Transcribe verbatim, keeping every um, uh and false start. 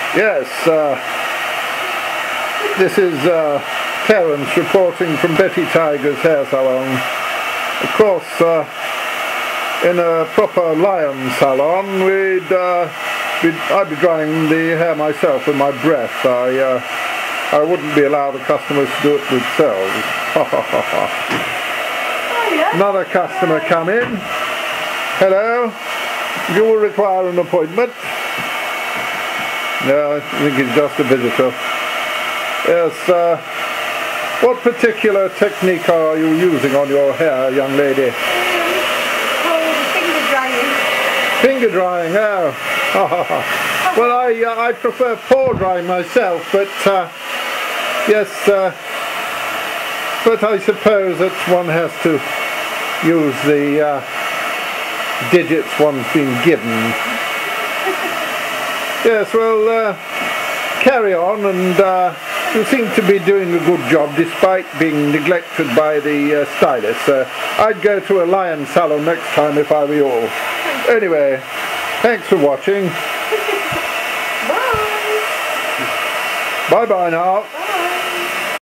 Yes, uh, this is uh, Clarence reporting from Betty Tiger's hair salon. Of course, uh, in a proper lion salon, we'd, uh, we'd, I'd be drying the hair myself with my breath. I, uh, I wouldn't be allowed the customers to do it themselves. Another customer come in. Hello, you will require an appointment. No, I think it's just a visitor. Yes, uh, what particular technique are you using on your hair, young lady? Oh, finger drying. Finger drying, oh. Well, I, uh, I prefer paw drying myself, but uh, yes, uh, but I suppose that one has to use the uh, digits one's been given. Yes, well, uh, carry on, and uh, you seem to be doing a good job despite being neglected by the uh, stylist. Uh, I'd go to a lion salon next time if I were you all. Anyway, thanks for watching. Bye. Bye-bye now.